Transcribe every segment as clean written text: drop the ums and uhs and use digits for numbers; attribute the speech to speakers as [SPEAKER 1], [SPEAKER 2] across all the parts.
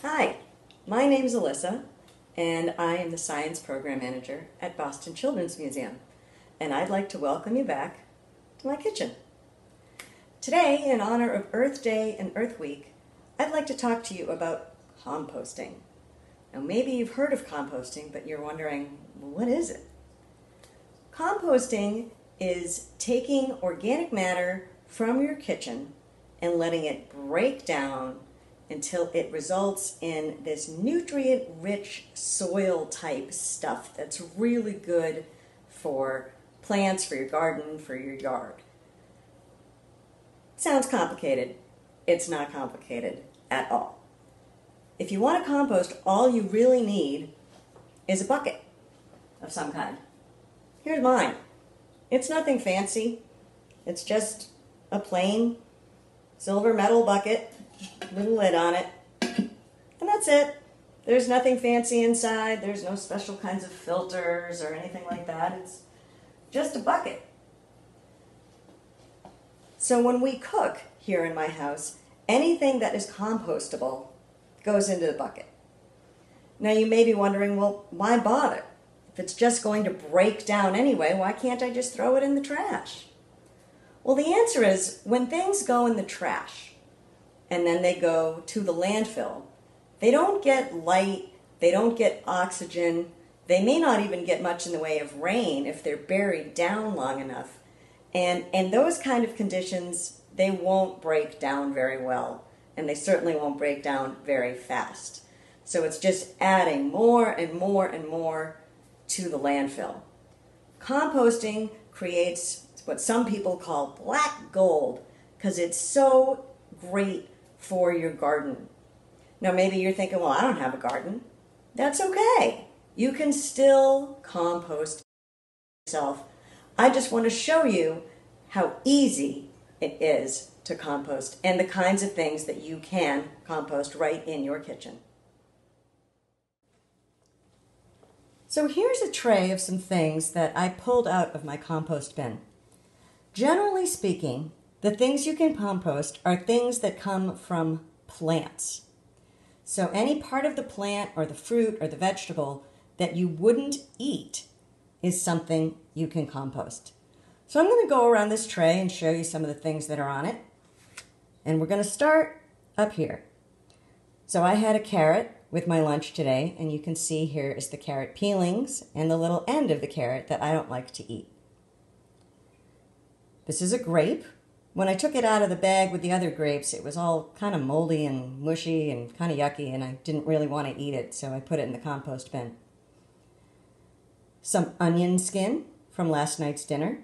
[SPEAKER 1] Hi, my name is Alissa, and I am the Science Program Manager at Boston Children's Museum, and I'd like to welcome you back to my kitchen. Today, in honor of Earth Day and Earth Week, I'd like to talk to you about composting. Now, maybe you've heard of composting, but you're wondering, well, what is it? Composting is taking organic matter from your kitchen and letting it break down until it results in this nutrient-rich soil type stuff that's really good for plants, for your garden, for your yard. Sounds complicated. It's not complicated at all. If you want to compost, all you really need is a bucket of some kind. Here's mine. It's nothing fancy. It's just a plain silver metal bucket with a lid on it. And that's it. There's nothing fancy inside. There's no special kinds of filters or anything like that. It's just a bucket. So when we cook here in my house, anything that is compostable goes into the bucket. Now you may be wondering, well, why bother? If it's just going to break down anyway, why can't I just throw it in the trash? Well, the answer is when things go in the trash and then they go to the landfill, they don't get light, they don't get oxygen, they may not even get much in the way of rain if they're buried down long enough. And in those kind of conditions, they won't break down very well, and they certainly won't break down very fast. So it's just adding more and more and more to the landfill. Composting creates what some people call black gold because it's so great for your garden. Now maybe you're thinking, well, I don't have a garden. That's okay. You can still compost yourself. I just want to show you how easy it is to compost and the kinds of things that you can compost right in your kitchen. So here's a tray of some things that I pulled out of my compost bin. Generally speaking, the things you can compost are things that come from plants. So any part of the plant or the fruit or the vegetable that you wouldn't eat is something you can compost. So I'm going to go around this tray and show you some of the things that are on it. And we're going to start up here. So I had a carrot with my lunch today, and you can see here is the carrot peelings and the little end of the carrot that I don't like to eat. This is a grape. When I took it out of the bag with the other grapes, it was all kind of moldy and mushy and kind of yucky, and I didn't really want to eat it, so I put it in the compost bin. Some onion skin from last night's dinner.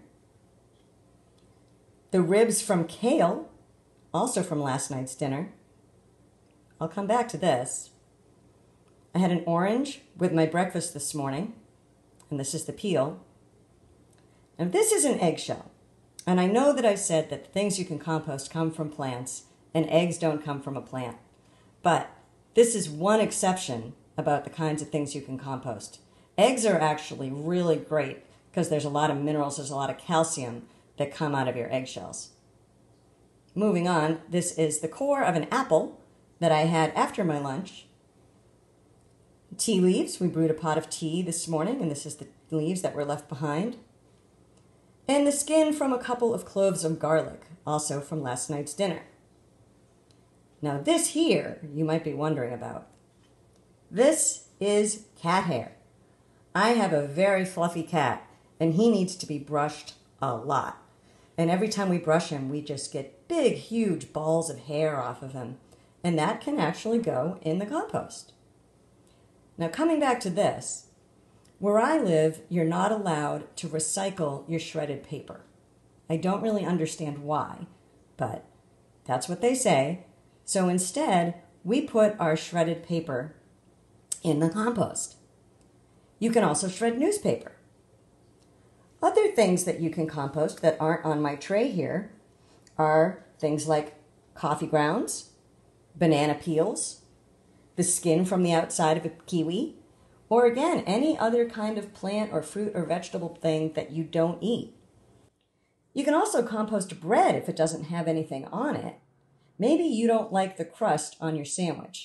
[SPEAKER 1] The ribs from kale, also from last night's dinner. I'll come back to this. I had an orange with my breakfast this morning, and this is the peel. And this is an eggshell. And I know that I've said that the things you can compost come from plants, and eggs don't come from a plant. But this is one exception about the kinds of things you can compost. Eggs are actually really great because there's a lot of minerals, there's a lot of calcium that come out of your eggshells. Moving on, this is the core of an apple that I had after my lunch. Tea leaves, we brewed a pot of tea this morning, and this is the leaves that were left behind. And the skin from a couple of cloves of garlic, also from last night's dinner. Now this here, you might be wondering about. This is cat hair. I have a very fluffy cat, and he needs to be brushed a lot. And every time we brush him, we just get big, huge balls of hair off of him. And that can actually go in the compost. Now coming back to this, where I live, you're not allowed to recycle your shredded paper. I don't really understand why, but that's what they say. So instead, we put our shredded paper in the compost. You can also shred newspaper. Other things that you can compost that aren't on my tray here are things like coffee grounds, banana peels, the skin from the outside of a kiwi, or again, any other kind of plant or fruit or vegetable thing that you don't eat. You can also compost bread if it doesn't have anything on it. Maybe you don't like the crust on your sandwich.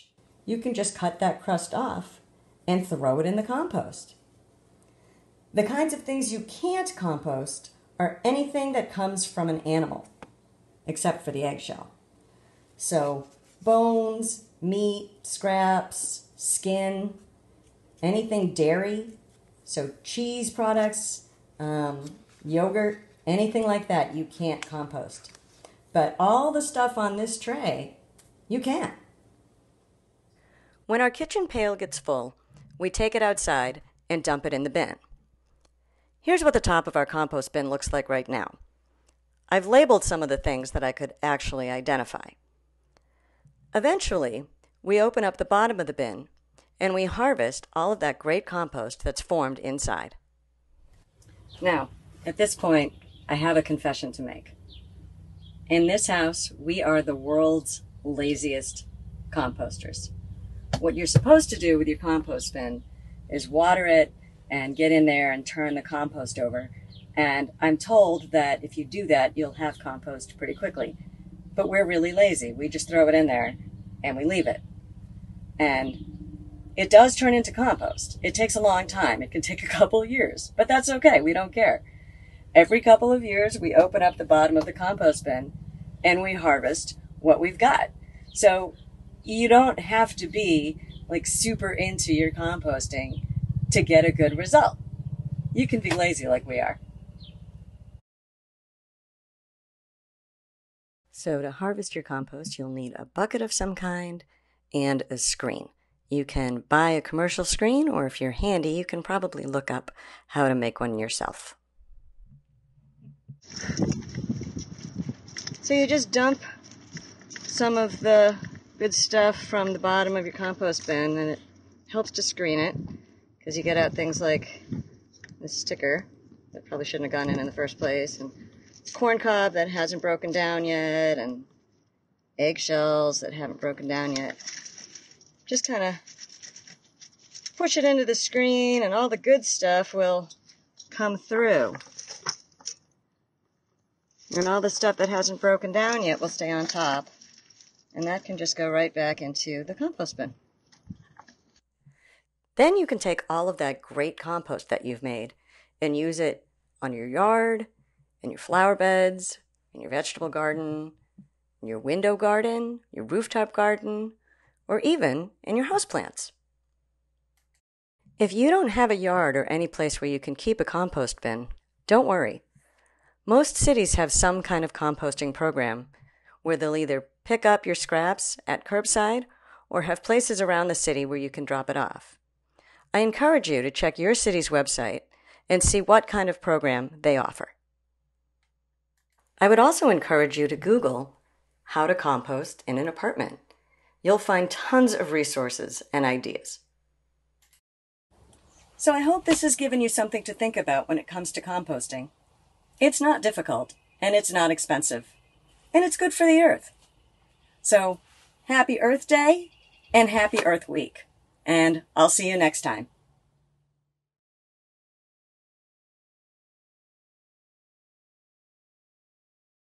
[SPEAKER 1] you can just cut that crust off and throw it in the compost. The kinds of things you can't compost are anything that comes from an animal, except for the eggshell. So bones, meat, scraps, skin, anything dairy, so cheese products, yogurt, anything like that you can't compost. But all the stuff on this tray, you can. When our kitchen pail gets full, we take it outside and dump it in the bin. Here's what the top of our compost bin looks like right now. I've labeled some of the things that I could actually identify. Eventually, we open up the bottom of the bin and we harvest all of that great compost that's formed inside. Now, at this point, I have a confession to make. In this house, we are the world's laziest composters. What you're supposed to do with your compost bin is water it and get in there and turn the compost over. And I'm told that if you do that, you'll have compost pretty quickly. But we're really lazy. We just throw it in there and we leave it. And it does turn into compost. It takes a long time. It can take a couple of years, but that's okay. We don't care. Every couple of years, we open up the bottom of the compost bin and we harvest what we've got. So you don't have to be like super into your composting to get a good result. You can be lazy like we are. So to harvest your compost, you'll need a bucket of some kind and a screen. You can buy a commercial screen, or if you're handy, you can probably look up how to make one yourself. So you just dump some of the good stuff from the bottom of your compost bin, and it helps to screen it, because you get out things like this sticker that probably shouldn't have gone in the first place, and corn cob that hasn't broken down yet, and eggshells that haven't broken down yet. Just kind of push it into the screen and all the good stuff will come through. And all the stuff that hasn't broken down yet will stay on top. And that can just go right back into the compost bin. Then you can take all of that great compost that you've made and use it on your yard, in your flower beds, in your vegetable garden, in your window garden, your rooftop garden, or even in your houseplants. If you don't have a yard or any place where you can keep a compost bin, don't worry. Most cities have some kind of composting program where they'll either pick up your scraps at curbside or have places around the city where you can drop it off. I encourage you to check your city's website and see what kind of program they offer. I would also encourage you to Google how to compost in an apartment. You'll find tons of resources and ideas. So I hope this has given you something to think about when it comes to composting. It's not difficult, and it's not expensive, and it's good for the earth. So, happy Earth Day, and happy Earth Week, and I'll see you next time.